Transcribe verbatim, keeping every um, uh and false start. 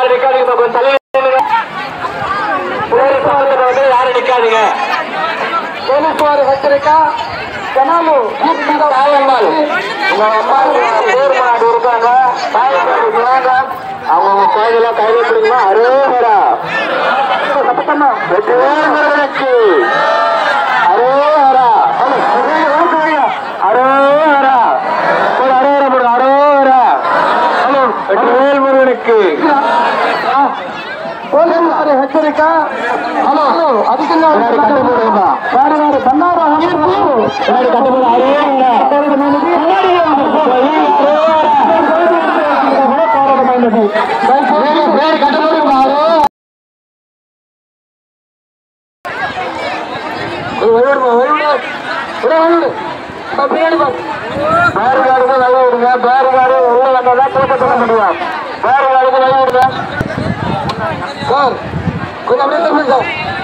யாரும் நிக்காதீங்க, கொஞ்சம் தள்ளி போலீஸ் வந்து யாரும் நிக்காதீங்க. போலீஸ் வாரி ஹெச்சரிக்கா. கனாலு தாயம்மாள் உங்க அம்மா பேர் மாடு இருக்காங்க, தாயம்மாள் வாங்க. அவங்க கோயில கைது பிடிக்குமா? அரோஹரா சத்தமா வெற்றிவேலுக்கு அரோஹரா அரோஹரா ஒரு அரோஹரா போடுங்க. அரோஹரா ஹலோ வெற்றிவேல் முருகனுக்கு போலீஸ் ஹெச்சரிக்கா. ஹலோ ஹலோ அதுக்கு கட்டுப்படுமா வேறு வேறு தன்னாராக கட்டுப்பட பேருகாடுக்கு நல்ல விடுங்க. பேருகாடு உள்ள வந்தாதான் தூக்க சொல்ல முடியும். பேருகாடுக்கு நல்ல விடுங்க சார். கொஞ்சம் அப்படியே சார்.